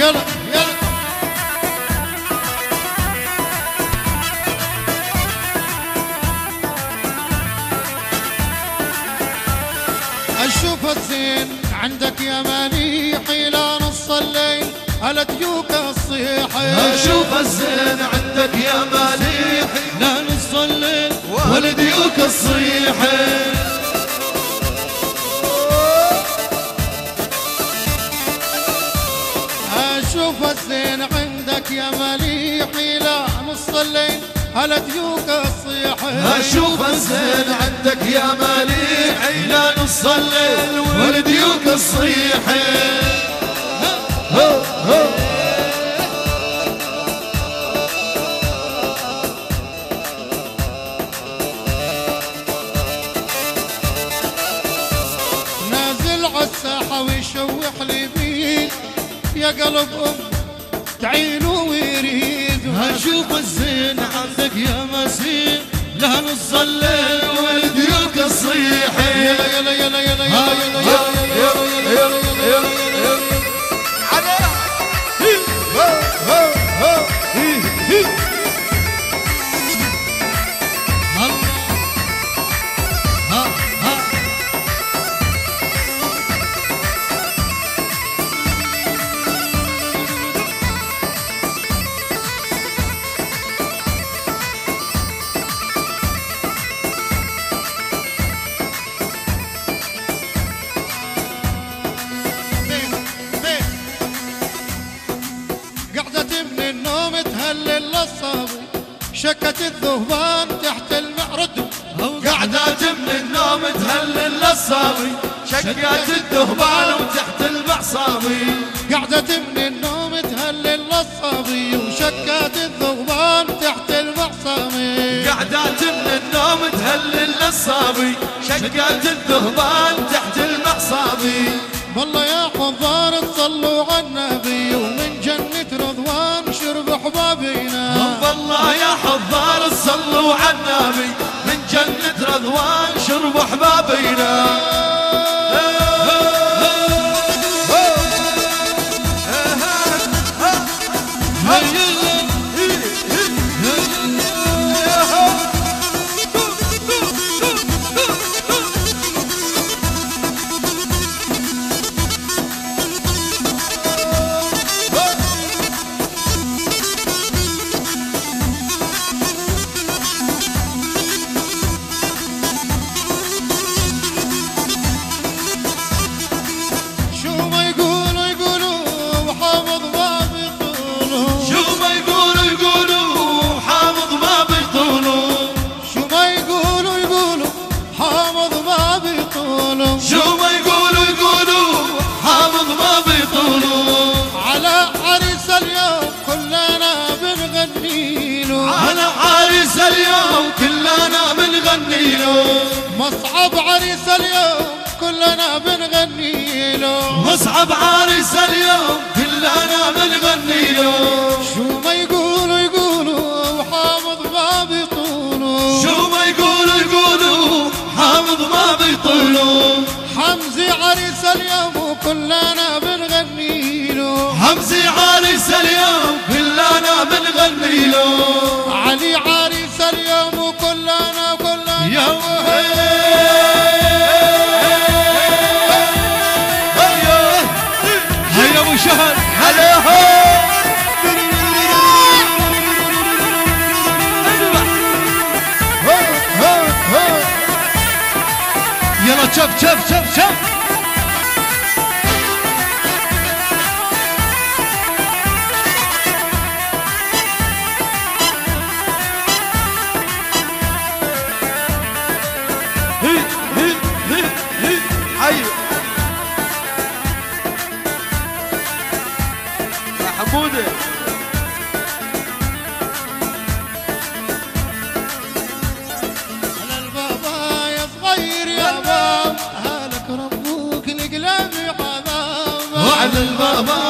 يلا يلا. اشوف الزين عندك يا مليح الى نص الليل على ديوك الصيحين. اشوف الزين عندك يا مليح لا نص الليل ولديوك الصيحين. اشوف الزين عندك يا مليح الى نص الليل على ديوك الصيحين. اشوف الزين عندك يا مليح الى نص الليل ولديوك الصيحين. نازل عالساحة ويشوح لي بيد يا قلب تعيل ويريد. اشوف الزين عندك يا مسيح لا نص الليل ولديوك الصيحين. يلا يلا يلا يلا يلا يلا شكت الذهبان تحت المعرض. قعدات من النوم تهلل للصابي شكات الذهبان وتحت المعصابي. قعدت من النوم تهلل للصبي وشكات الذهبان تحت المعصامي. قعدات من النوم تهلل للصابي شكات الذهبان تحت المعصابي. والله يا حضار صلوا على النبي ومن جنة رضوان شرب حبابينا. والله يا حضار صلوا على النبي من جنة رضوان شرب حبابينا. اليوم كلنا بنغني له. مصعب عريس اليوم كلنا بنغني له. مصعب عريس اليوم كلنا بنغني له. شو ما يقولوا يقولوا وحامض ما بيطولوا. شو ما يقولوا يقولوا حامض ما بيطولوا. حمزي عريس اليوم كلنا بنغني له. حمزي عريس اليوم كلنا بنغني له. علي عريس اليوم كلنا يا وهي هيا ابو شهر هلا يلا شف شف شف شف. حمودة على البابا يا صغير يا باب أهلك ربوك نقلب عذاب. وعلى البابا